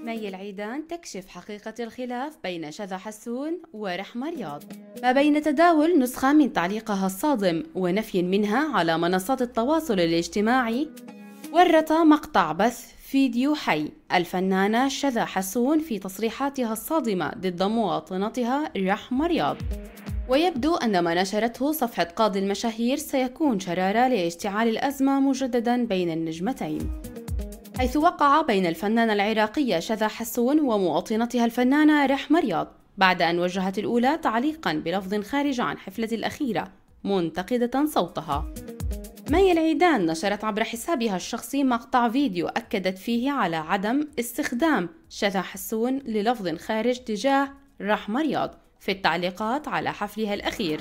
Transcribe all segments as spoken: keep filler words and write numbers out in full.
مي العيدان تكشف حقيقة الخلاف بين شذى حسون ورحمة رياض ما بين تداول نسخة من تعليقها الصادم ونفي منها على منصات التواصل الاجتماعي. ورط مقطع بث فيديو حي الفنانة شذى حسون في تصريحاتها الصادمة ضد مواطنتها رحمة رياض، ويبدو أن ما نشرته صفحة قاضي المشاهير سيكون شرارة لاشتعال الأزمة مجددا بين النجمتين، حيث وقع بين الفنانة العراقية شذى حسون ومواطنتها الفنانة رحمة رياض بعد أن وجهت الأولى تعليقا بلفظ خارج عن حفلة الأخيرة منتقدة صوتها. مي العيدان نشرت عبر حسابها الشخصي مقطع فيديو أكدت فيه على عدم استخدام شذى حسون للفظ خارج تجاه رحمة رياض في التعليقات على حفلها الأخير،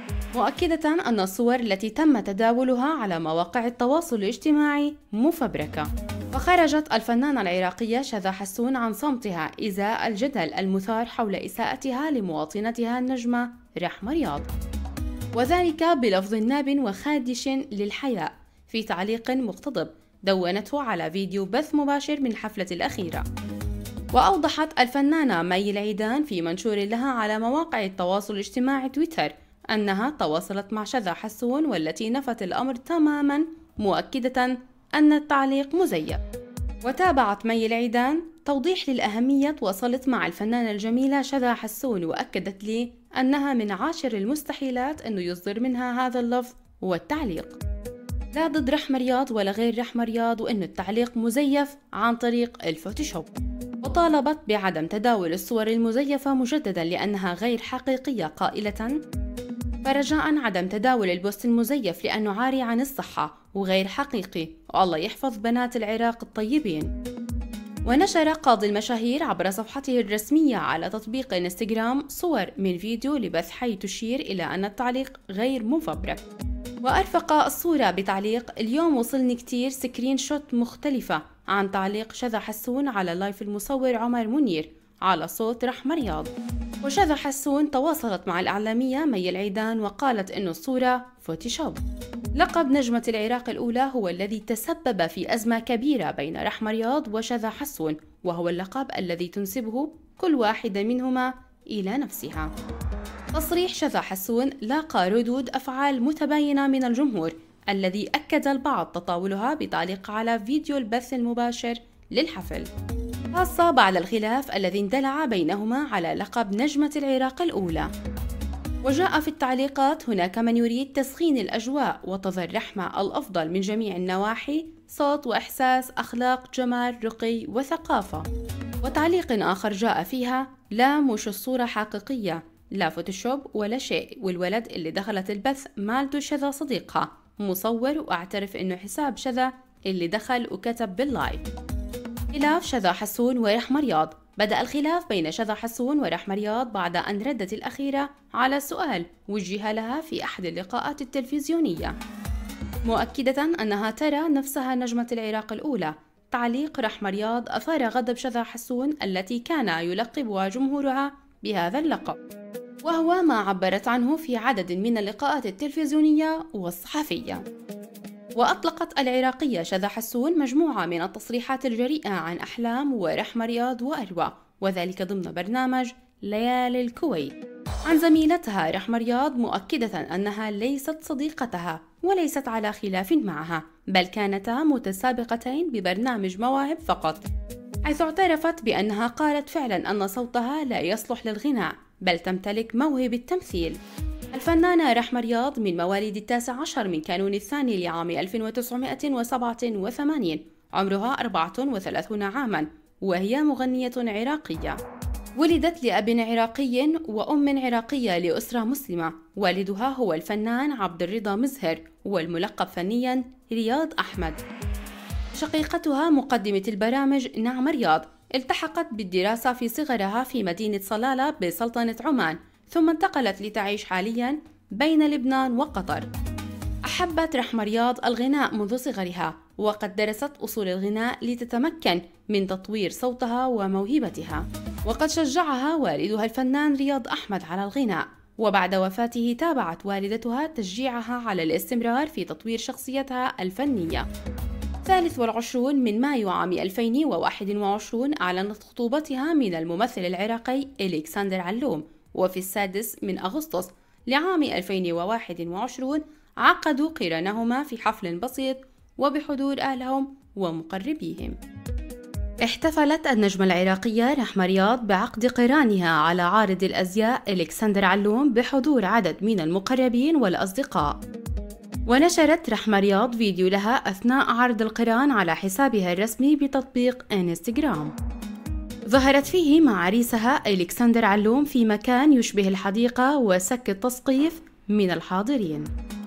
مؤكدة أن الصور التي تم تداولها على مواقع التواصل الاجتماعي مفبركة. وخرجت الفنانة العراقية شذى حسون عن صمتها إزاء الجدل المثار حول إساءتها لمواطنتها النجمة رحمة رياض، وذلك بلفظ ناب وخادش للحياء في تعليق مقتضب دونته على فيديو بث مباشر من حفلة الأخيرة. وأوضحت الفنانة مي العيدان في منشور لها على مواقع التواصل الاجتماعي تويتر أنها تواصلت مع شذى حسون والتي نفت الأمر تماما، مؤكدة أن التعليق مزيف. وتابعت مي العيدان توضيح للأهمية وصلت مع الفنانة الجميلة شذى حسون وأكدت لي أنها من عاشر المستحيلات أنه يصدر منها هذا اللفظ والتعليق، لا ضد رحمة رياض ولا غير رحمة رياض، وأن التعليق مزيف عن طريق الفوتوشوب. وطالبت بعدم تداول الصور المزيفة مجددا لأنها غير حقيقية، قائلة: فرجاء عدم تداول البوست المزيف لأنه عاري عن الصحة وغير حقيقي، والله يحفظ بنات العراق الطيبين. ونشر قاضي المشاهير عبر صفحته الرسمية على تطبيق انستغرام صور من فيديو لبث حي تشير إلى أن التعليق غير مفبرك، وأرفق الصورة بتعليق: اليوم وصلني كتير سكرين شوت مختلفة عن تعليق شذى حسون على لايف المصور عمر منير على صوت رحمة رياض. وشذى حسون تواصلت مع الإعلامية مي العيدان وقالت إنه الصورة فوتوشوب. لقب نجمة العراق الأولى هو الذي تسبب في أزمة كبيرة بين رحمة رياض وشذى حسون، وهو اللقب الذي تنسبه كل واحدة منهما إلى نفسها. تصريح شذى حسون لاقى ردود أفعال متباينة من الجمهور، الذي أكد البعض تطاولها بتعليق على فيديو البث المباشر للحفل، خاصة بعد الخلاف الذي اندلع بينهما على لقب نجمة العراق الأولى. وجاء في التعليقات: هناك من يريد تسخين الأجواء وتظل رحمة الأفضل من جميع النواحي، صوت وإحساس، أخلاق، جمال، رقي وثقافة. وتعليق آخر جاء فيها: لا مش الصورة حقيقية، لا فوتوشوب ولا شيء، والولد اللي دخلت البث مالته شذى صديقها مصور، وأعترف إنه حساب شذى اللي دخل وكتب باللايف. خلاف شذى حسون ورحمة رياض. بدأ الخلاف بين شذى حسون ورحمة رياض بعد أن ردت الأخيرة على سؤال وجه لها في أحد اللقاءات التلفزيونية، مؤكدة أنها ترى نفسها نجمة العراق الأولى. تعليق رحمة رياض أثار غضب شذى حسون التي كان يلقبها جمهورها بهذا اللقب، وهو ما عبرت عنه في عدد من اللقاءات التلفزيونية والصحفية. وأطلقت العراقية شذى حسون مجموعة من التصريحات الجريئة عن أحلام ورحمة رياض وأروى، وذلك ضمن برنامج ليالي الكويت، عن زميلتها رحمة رياض، مؤكدة أنها ليست صديقتها وليست على خلاف معها، بل كانتا متسابقتين ببرنامج مواهب فقط، حيث اعترفت بأنها قالت فعلا أن صوتها لا يصلح للغناء بل تمتلك موهبة التمثيل. الفنانة رحمة رياض من مواليد التاسع عشر من كانون الثاني لعام ألف وتسعمائة وسبعة وثمانين، عمرها أربعة وثلاثين عاما، وهي مغنية عراقية. ولدت لأب عراقي وأم عراقية لأسرة مسلمة. والدها هو الفنان عبد الرضا مزهر، والملقب فنيا رياض أحمد. شقيقتها مقدمة البرامج نعمة رياض. التحقت بالدراسة في صغرها في مدينة صلالة بسلطنة عمان، ثم انتقلت لتعيش حاليا بين لبنان وقطر. أحبت رحمة رياض الغناء منذ صغرها، وقد درست أصول الغناء لتتمكن من تطوير صوتها وموهبتها، وقد شجعها والدها الفنان رياض أحمد على الغناء. وبعد وفاته تابعت والدتها تشجيعها على الاستمرار في تطوير شخصيتها الفنية. الثالث والعشرون من مايو عام ألفين وواحد وعشرين أعلنت خطوبتها من الممثل العراقي إلكسندر علوم، وفي السادس من أغسطس لعام ألفين وواحد وعشرين عقدوا قرانهما في حفل بسيط وبحضور أهلهم ومقربيهم. احتفلت النجمة العراقية رحمة رياض بعقد قرانها على عارض الأزياء إلكسندر علوم بحضور عدد من المقربين والأصدقاء. ونشرت رحمة رياض فيديو لها أثناء عرض القران على حسابها الرسمي بتطبيق إنستغرام، ظهرت فيه مع عريسها إلكسندر علوم في مكان يشبه الحديقة وسك التسقيف من الحاضرين.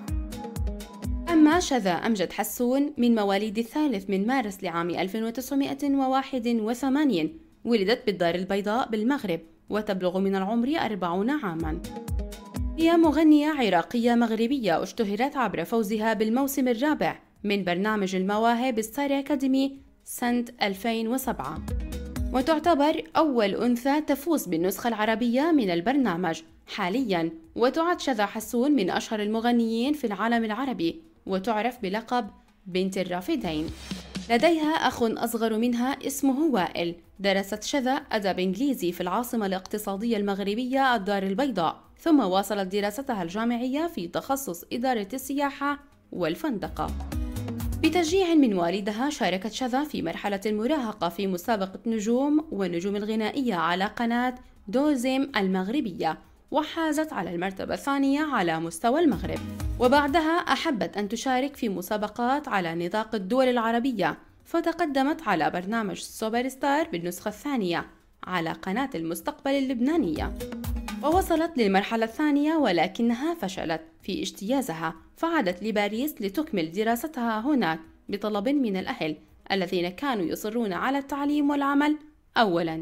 أما شذا أمجد حسون من مواليد الثالث من مارس لعام ألف وتسعمائة وواحد وثمانين، ولدت بالدار البيضاء بالمغرب وتبلغ من العمر أربعين عاماً. هي مغنية عراقية مغربية اشتهرت عبر فوزها بالموسم الرابع من برنامج المواهب ستار أكاديمي سنة ألفين وسبعة، وتعتبر أول أنثى تفوز بالنسخة العربية من البرنامج حالياً. وتعد شذا حسون من أشهر المغنيين في العالم العربي، وتعرف بلقب بنت الرافدين. لديها أخ أصغر منها اسمه وائل. درست شذا أدب إنجليزي في العاصمة الاقتصادية المغربية الدار البيضاء، ثم واصلت دراستها الجامعية في تخصص إدارة السياحة والفندقة. بتشجيع من والدها شاركت شذا في مرحلة المراهقة في مسابقة نجوم ونجوم الغنائية على قناة دوزيم المغربية، وحازت على المرتبة الثانية على مستوى المغرب. وبعدها أحبت أن تشارك في مسابقات على نطاق الدول العربية، فتقدمت على برنامج سوبر ستار بالنسخة الثانية على قناة المستقبل اللبنانية، ووصلت للمرحلة الثانية ولكنها فشلت في اجتيازها، فعادت لباريس لتكمل دراستها هناك بطلب من الأهل الذين كانوا يصرون على التعليم والعمل أولاً.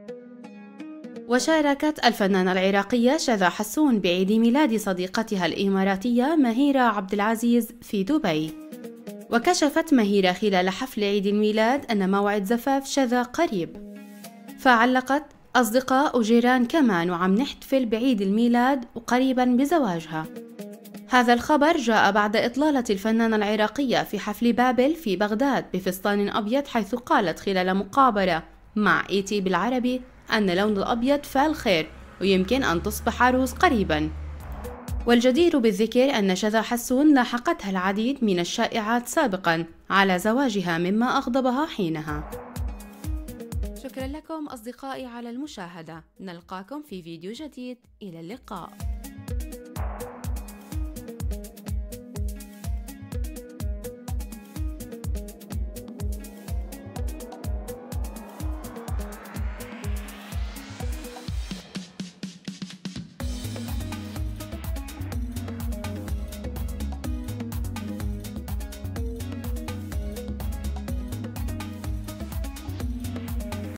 وشاركت الفنانة العراقية شذا حسون بعيد ميلاد صديقتها الإماراتية مهيرة عبد العزيز في دبي. وكشفت مهيرة خلال حفل عيد الميلاد أن موعد زفاف شذا قريب، فعلقت: أصدقاء وجيران كمان، وعم نحتفل بعيد الميلاد وقريبا بزواجها. هذا الخبر جاء بعد إطلالة الفنانة العراقية في حفل بابل في بغداد بفستان أبيض، حيث قالت خلال مقابلة مع إي تي بالعربي أن لون الأبيض فالخير ويمكن أن تصبح عروس قريبا. والجدير بالذكر أن شذا حسون لاحقتها العديد من الشائعات سابقا على زواجها مما أغضبها حينها. شكرا لكم أصدقائي على المشاهدة، نلقاكم في فيديو جديد، إلى اللقاء.